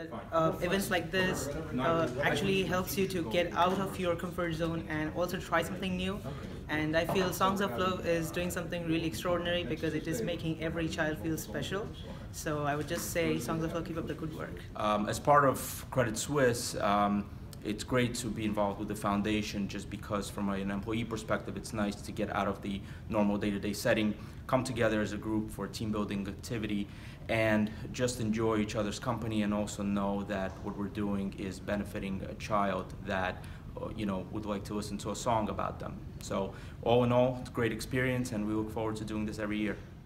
Events like this actually helps you to get out of your comfort zone and also try something new. And I feel Songs of Love is doing something really extraordinary because it is making every child feel special. So I would just say, Songs of Love, keep up the good work. As part of Credit Suisse, it's great to be involved with the foundation just because from an employee perspective it's nice to get out of the normal day-to-day setting, come together as a group for a team building activity and just enjoy each other's company and also know that what we're doing is benefiting a child that would like to listen to a song about them. So all in all, it's a great experience and we look forward to doing this every year.